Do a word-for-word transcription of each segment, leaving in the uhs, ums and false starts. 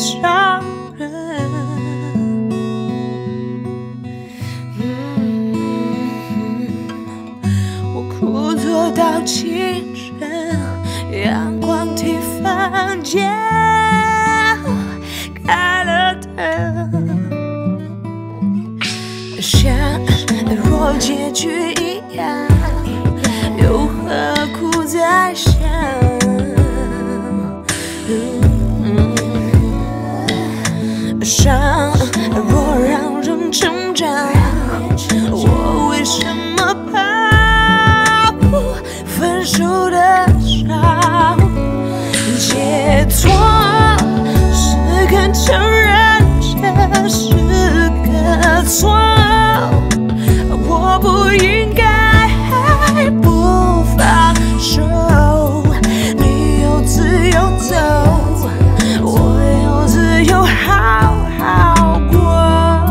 伤人。枯坐到清晨，阳光替房间开了灯，像若结局一样，又何苦再想？伤若让人成长，我为什么怕分手的伤？解脱是肯承认这是个错，我不应该不放手。你有自由走，我有自由好好过。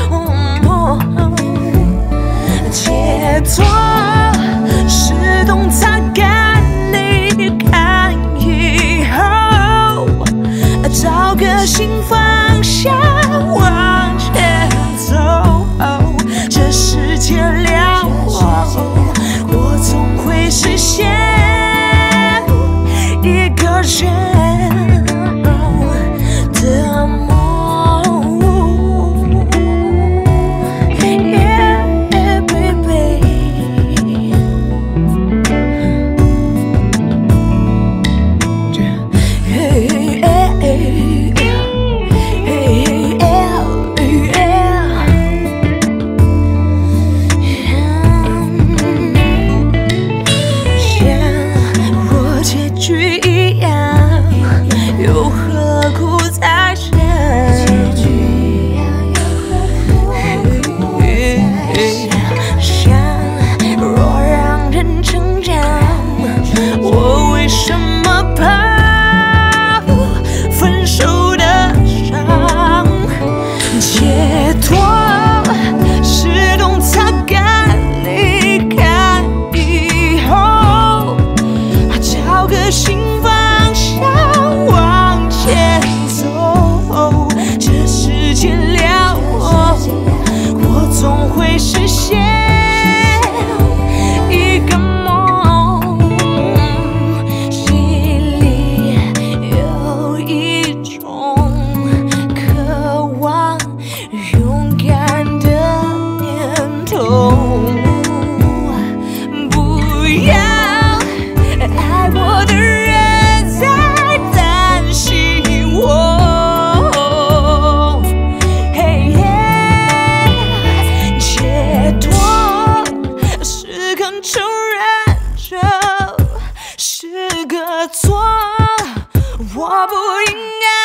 解脱是懂擦干离开以后，找个新方向往前走。这世界辽阔，我总会实现一个人的梦。Yeah, baby. Hey, hey, hey, hey, hey, hey. 像若结局一样，又何苦再想？想若让人成长，我为什么怕分手的伤？解脱是懂擦干离开以后，找个新方向往前走。这世界辽阔，我总会实现一个梦，心里有一种渴望勇敢的念头。不要爱我的人在担心我，嘿耶，解脱是肯承认这是个错，我不应该